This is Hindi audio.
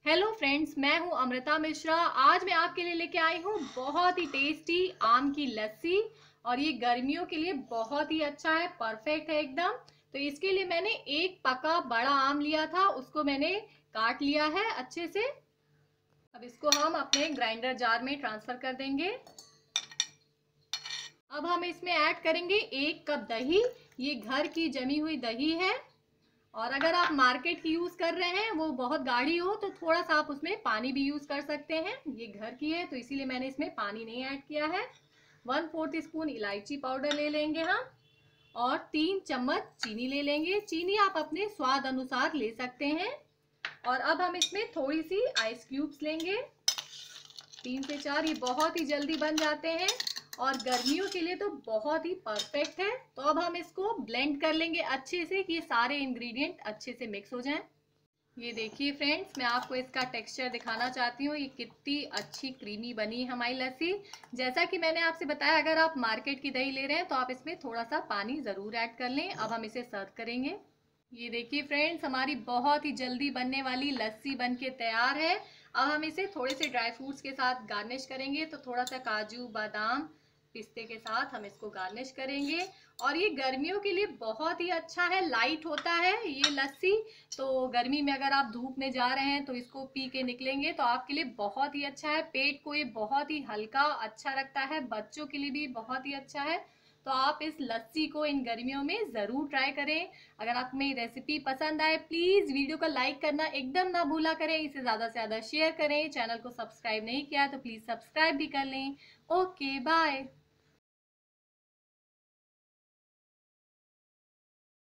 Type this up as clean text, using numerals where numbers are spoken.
हेलो फ्रेंड्स, मैं हूं अमृता मिश्रा। आज मैं आपके लिए लेके आई हूं बहुत ही टेस्टी आम की लस्सी। और ये गर्मियों के लिए बहुत ही अच्छा है, परफेक्ट है एकदम। तो इसके लिए मैंने एक पका बड़ा आम लिया था, उसको मैंने काट लिया है अच्छे से। अब इसको हम अपने ग्राइंडर जार में ट्रांसफर कर देंगे। अब हम इसमें ऐड करेंगे 1 कप दही। ये घर की जमी हुई दही है। और अगर आप मार्केट की यूज कर रहे हैं, वो बहुत गाढ़ी हो, तो थोड़ा सा आप उसमें पानी भी यूज कर सकते हैं। ये घर की है तो इसीलिए मैंने इसमें पानी नहीं ऐड किया है। 1/4 स्पून इलायची पाउडर ले लेंगे हम। और 3 चम्मच चीनी ले लेंगे। चीनी आप अपने स्वाद अनुसार ले सकते हैं। और अब हम इसमें थोड़ी सी आइस क्यूब्स लेंगे, 3 से 4। ये बहुत ही जल्दी बन जाते हैं और गर्मियों के लिए तो बहुत ही परफेक्ट है। तो अब हम इसको ब्लेंड कर लेंगे अच्छे से कि ये सारे इंग्रेडिएंट अच्छे से मिक्स हो जाएं। ये देखिए फ्रेंड्स, मैं आपको इसका टेक्सचर दिखाना चाहती हूँ। ये कितनी अच्छी क्रीमी बनी हमारी लस्सी। जैसा कि मैंने आपसे बताया, अगर आप मार्केट की दही ले रहे हैं तो आप इसमें थोड़ा सा पानी ज़रूर ऐड कर लें। अब हम इसे सर्व करेंगे। ये देखिए फ्रेंड्स, हमारी बहुत ही जल्दी बनने वाली लस्सी बनके तैयार है। अब हम इसे थोड़े से ड्राई फ्रूट्स के साथ गार्निश करेंगे। तो थोड़ा सा काजू बादाम पिस्ते के साथ हम इसको गार्निश करेंगे। और ये गर्मियों के लिए बहुत ही अच्छा है, लाइट होता है ये लस्सी। तो गर्मी में अगर आप धूप में जा रहे हैं तो इसको पी के निकलेंगे तो आपके लिए बहुत ही अच्छा है। पेट को ये बहुत ही हल्का अच्छा रखता है, बच्चों के लिए भी बहुत ही अच्छा है। तो आप इस लस्सी को इन गर्मियों में ज़रूर ट्राई करें। अगर आपको मेरी रेसिपी पसंद आए, प्लीज़ वीडियो को लाइक करना एकदम ना भूला करें। इसे ज़्यादा से ज़्यादा शेयर करें। चैनल को सब्सक्राइब नहीं किया तो प्लीज़ सब्सक्राइब भी कर लें। Okay, bye.